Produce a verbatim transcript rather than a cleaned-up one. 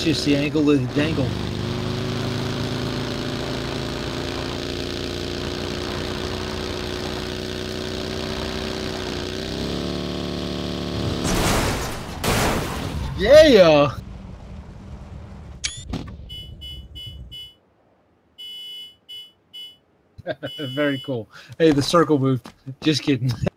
It's just the angle of the dangle. Yeah! Very cool. Hey, the circle moved. Just kidding.